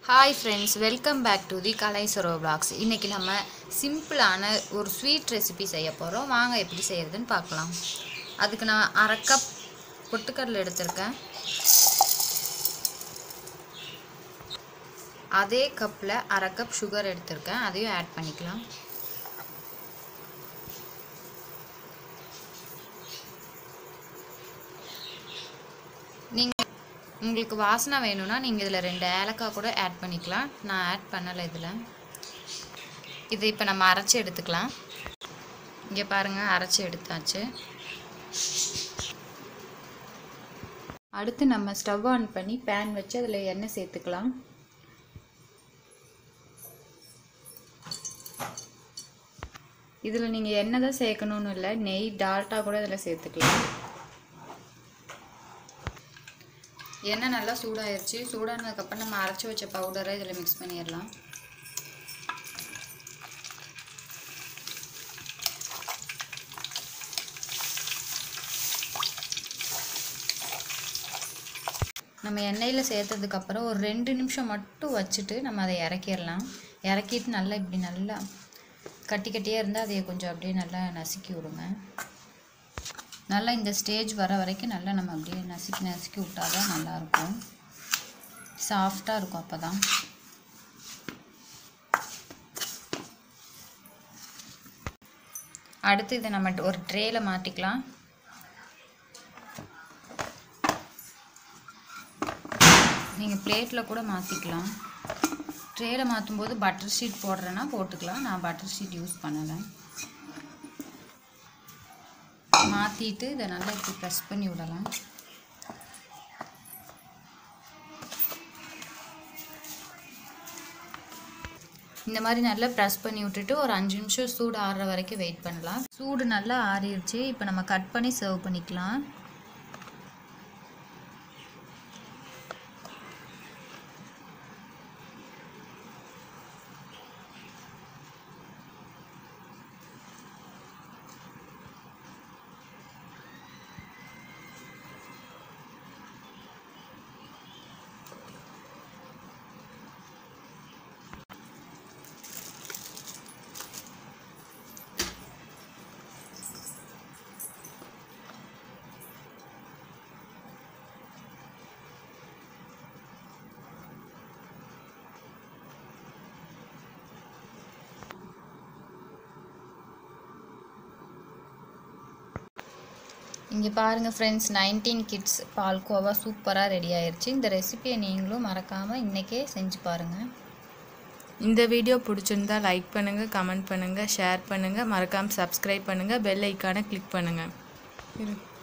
Hi friends, welcome back to the Kalai Saro vlogs. இன்னைக்கு நம்ம சிம்பிளான ஒரு ஸ்வீட் ரெசிபி செய்ய போறோம். வாங்க எப்படி செய்யறதுன்னு பார்க்கலாம். அதுக்கு நான் 1/2 கப் பொட்டுக்கடலை எடுத்துர்க்கேன். அதே கப்ல 1/2 கப் sugar எடுத்துர்க்கேன். அதையும் ஆட் பண்ணிக்கலாம். நீங்க உங்களுக்கு வாசனை வேணும்னா நீங்க இதல 2 ஏலக்காய் கூட ஆட் பண்ணிக்கலாம். நான் ஆட் பண்ணல இதல. இது இப்ப நம்ம அரைச்சு எடுத்துக்கலாம். இங்க பாருங்க அரைச்சு எடுத்தாச்சு. அடுத்து நம்ம ஸ்டவ் ஆன் பண்ணி pan வச்சு அதுல எண்ணெய் சேர்த்துக்கலாம். இதுல நீங்க எண்ணெய் தான் சேர்க்கணும்னு இல்ல, நெய் டால்டா கூட இதல சேர்த்துக்கலாம். எண்ணெய் நல்லா சூடாயிருச்சு. சூடானதுக்கு அப்புறம் நம்ம அரைச்சு வச்ச பவுடரை இதல mix பண்ணிரலாம். நம்ம எண்ணெயில சேர்த்ததுக்கு அப்புறம் ஒரு 2 நிமிஷம் மட்டும் வச்சிட்டு நம்ம அதை இறக்கிரலாம். இறக்கிட்டு நல்லா இப்படி நல்லா கட்டி கட்டியா இருந்தா அதை கொஞ்சம் அப்படியே நல்லா நசுக்கி விடுங்க. நல்லா இந்த ஸ்டேஜ் வர வரைக்கும் நல்லா நம்ம அப்படியே நசுக்கி விட்டாதான் நல்லா இருக்கும். சாஃப்ட்டா இருக்கும் அப்பதான். அடுத்து இத நம்ம ஒரு ட்ரேல மாத்திக்கலாம். நீங்க பிளேட்ல கூட மாத்திக்கலாம். ட்ரேல மாத்தும்போது பட்டர் ஷீட் போடுறேனா போட்டுக்கலாம். நான் பட்டர் ஷீட் யூஸ் பண்ணல. மாத்திட்டு இத நல்லா இப்படி பிரஸ் பண்ணி விடலாம். இந்த மாதிரி நல்லா பிரஸ் பண்ணி விட்டுட்டு ஒரு 5 நிமிஷம் சூடு ஆறுற வரைக்கும் வெயிட் பண்ணலாம். சூடு நல்லா ஆறிடுச்சு. இப்போ நம்ம கட் பண்ணி சர்வ் பண்ணிக்கலாம். இங்க பாருங்க फ्रेंड्स 19 கிட்ஸ் பால்கோவா சூப்பரா ரெடி ஆயிருச்சு. இந்த ரெசிபியை நீங்களும் மறக்காம இன்னைக்கே செஞ்சு பாருங்க. இந்த வீடியோ பிடிச்சிருந்தா லைக் பண்ணுங்க, கமெண்ட் பண்ணுங்க, ஷேர் பண்ணுங்க, மறக்காம Subscribe பண்ணுங்க, பெல் ஐகானை கிளிக் பண்ணுங்க.